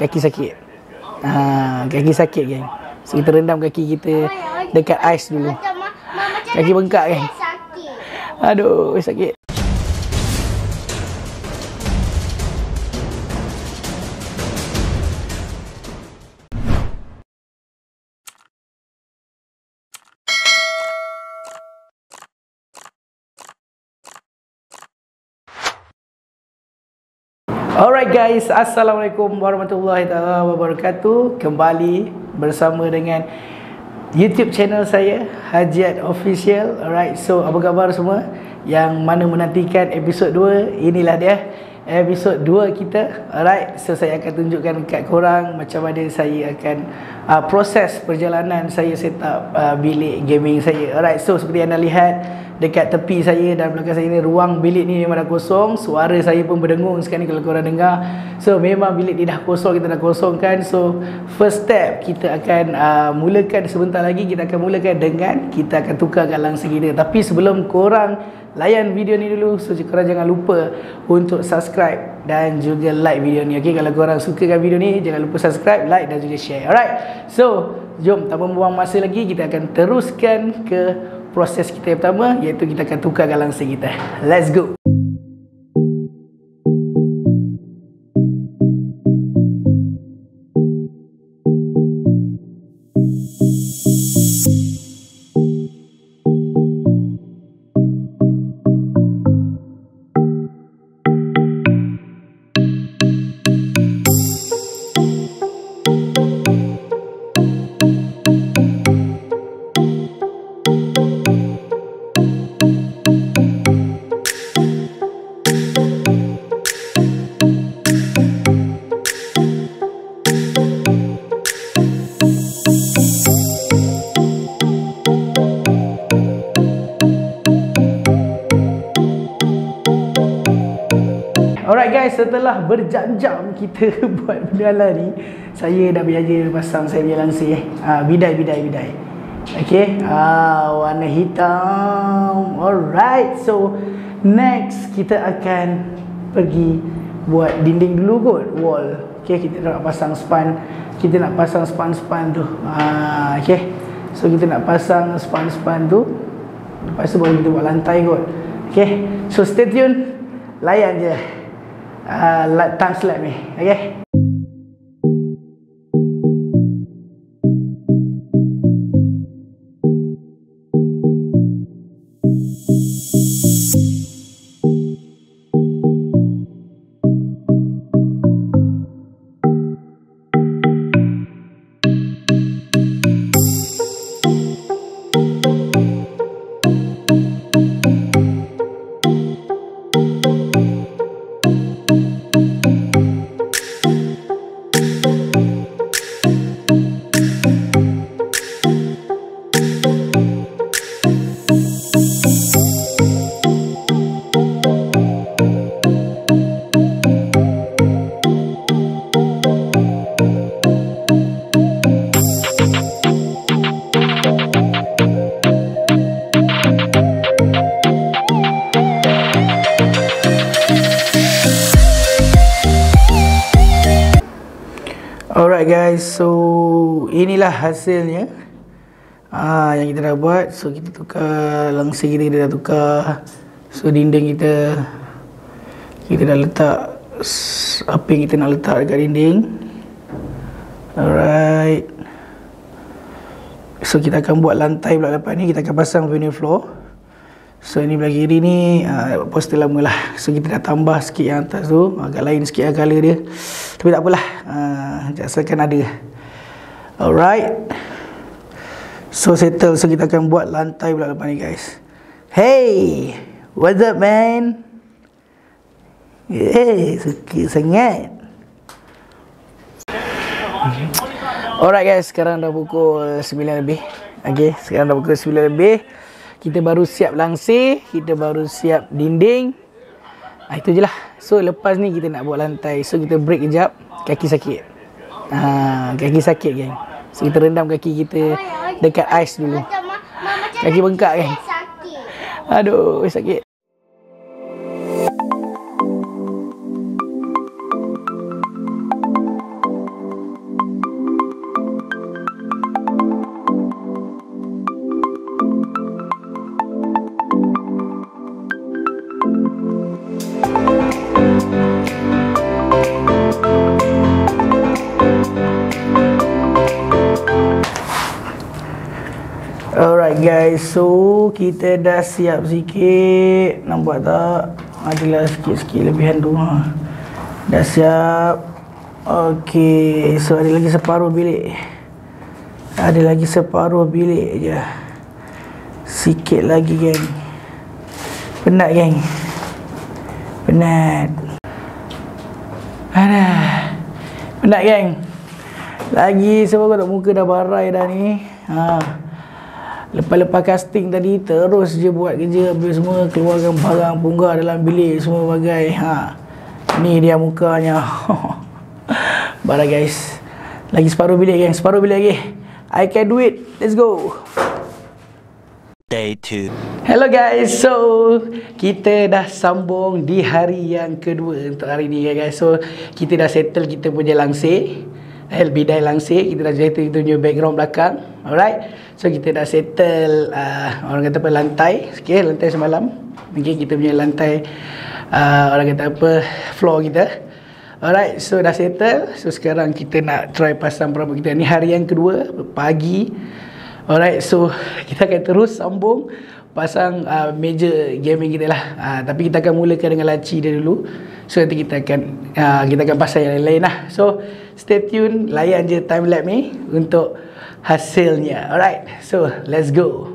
kaki sakit. Kaki sakit geng. So kita rendam kaki kita dekat ais dulu. Kaki bengkak geng. Aduh, sakit. Alright guys, Assalamualaikum warahmatullahi wabarakatuh. Kembali bersama dengan YouTube channel saya, Hajiat Official. Alright, so apa khabar semua yang mana menantikan episod 2? Inilah dia episod 2 kita. Alright, so saya akan tunjukkan kat korang macam mana saya akan proses perjalanan saya set up bilik gaming saya. Alright, so seperti anda lihat dekat tepi saya dan belakang saya ni, ruang bilik ni memang dah kosong. Suara saya pun berdengung sekarang ni kalau korang dengar. So memang bilik ni dah kosong, kita dah kosongkan. So first step kita akan mulakan sebentar lagi. Kita akan mulakan dengan kita akan tukarkan langsir kita. Tapi sebelum korang layan video ni dulu, so korang jangan lupa untuk subscribe dan juga like video ni. Okay, kalau korang sukakan video ni, jangan lupa subscribe, like dan juga share. Alright, so jom tanpa membuang masa lagi, kita akan teruskan ke proses kita yang pertama, iaitu kita akan tukarkan langsir kita. Let's go. Alright guys, setelah berjam-jam kita buat benda ni, saya dah berjaya pasang saya punya langsir. Bidai. Okay, warna hitam. Alright, so next kita akan pergi buat dinding dulu kot, wall. Okay, kita nak pasang span. Kita nak pasang span tu. Okay, so kita nak pasang span tu. Lepas tu baru kita buat lantai kot. Okay, so stay tune. Layan je time slap ni. Okay. Alright guys, so inilah hasilnya yang kita dah buat. So kita tukar langsir kita dah tukar. So dinding kita dah letak apa yang kita nak letak dekat dinding. Alright, so kita akan buat lantai pula depan ni. Kita akan pasang vinyl floor. So ni belah kiri ni poster lama lah. So kita dah tambah sikit yang atas tu, agak lain sikit lah colour dia. Tapi tak apalah, asalkan ada. Alright, so settle. So kita akan buat lantai pula depan ni guys. Hey, what's up man? Suka sangat. Alright guys, sekarang dah pukul 9 lebih. Okay, sekarang dah pukul 9 lebih. Kita baru siap langsir, kita baru siap dinding. Itu je lah. So lepas ni kita nak buat lantai. So kita break kejap. Kaki sakit. Kaki sakit geng. So kita rendam kaki kita dekat ais dulu. Kaki bengkak geng. Aduh, sakit. Alright guys, so kita dah siap sikit. Nampak tak? Adalah sikit-sikit lebihan tu. Dah siap. Okay, so ada lagi separuh bilik. Ada lagi separuh bilik je. Sikit lagi geng. Penat geng. Penat. Adah. Penat geng. Lagi sebab kau tak muka dah barai dah ni. Lepas-lepas casting tadi terus je buat kerja. Habis semua keluarkan barang punggah dalam bilik semua bagai. Ni dia mukanya. Barai guys. Lagi separuh bilik geng. Separuh bilik lagi. I can do it. Let's go. Day 2. Hello guys, so kita dah sambung di hari yang kedua untuk hari ni guys. So kita dah settle kita punya langsir, bidai langsir. Kita dah settle kita punya background belakang. Alright, so kita dah settle orang kata apa, lantai. Okay, lantai semalam. Okay, kita punya lantai orang kata apa, floor kita. Alright, so dah settle. So sekarang kita nak try pasang perabot kita. Ni hari yang kedua, pagi. Alright, so kita akan terus sambung pasang meja gaming kita lah. Tapi kita akan mulakan dengan laci dia dulu. So nanti kita akan pasang yang lain lah. So stay tune, layan je time lapse ni untuk hasilnya. Alright, so let's go.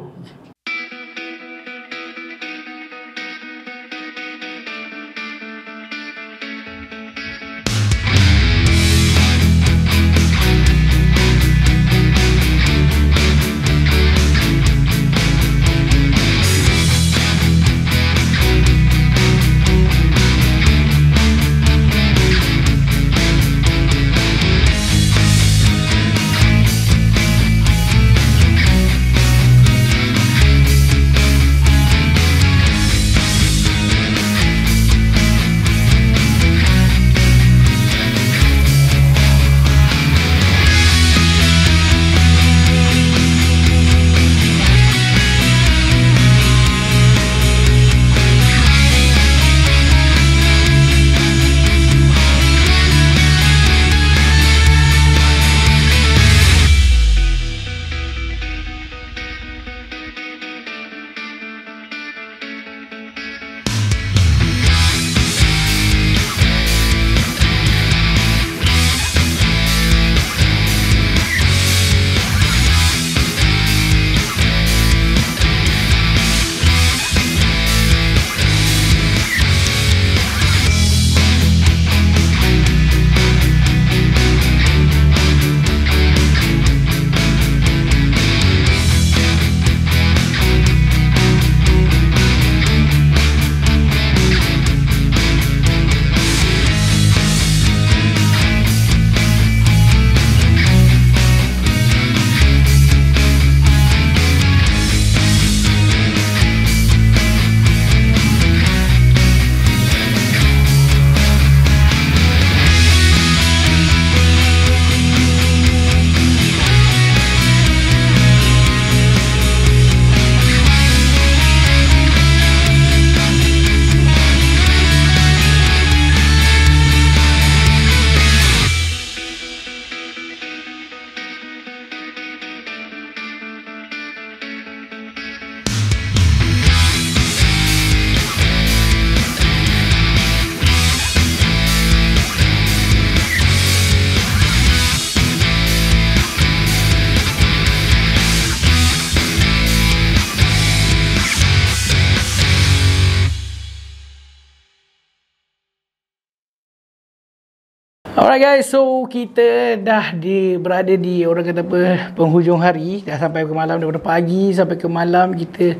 Alright guys, so kita dah berada di orang kata apa, penghujung hari. Dah sampai ke malam, daripada pagi sampai ke malam kita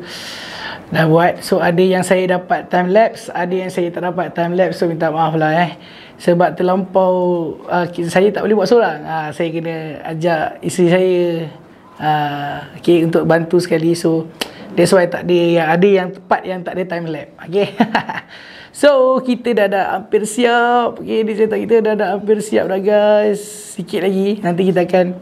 dah buat. So ada yang saya dapat time lapse, ada yang saya tak dapat time lapse. So minta maaf lah sebab terlampau saya tak boleh buat seorang. Saya kena ajak isteri saya okay, untuk bantu sekali. So that's why tak ada yang tepat yang tak ada time lapse. Okay. So kita dah hampir siap. Okay, di cerita kita dah hampir siap dah guys. Sikit lagi nanti kita akan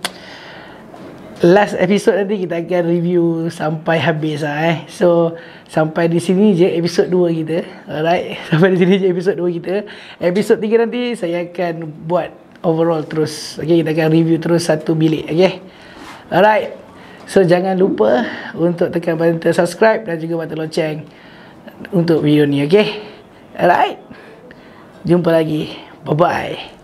last episode, nanti kita akan review sampai habis lah So sampai di sini je episode 2 kita. Alright, sampai di sini je episode 2 kita. Episode 3 nanti saya akan buat overall terus. Okay, kita akan review terus satu bilik. Okay, alright. So jangan lupa untuk tekan button subscribe dan juga button lonceng untuk video ni, okay? Alright, jumpa lagi, bye bye.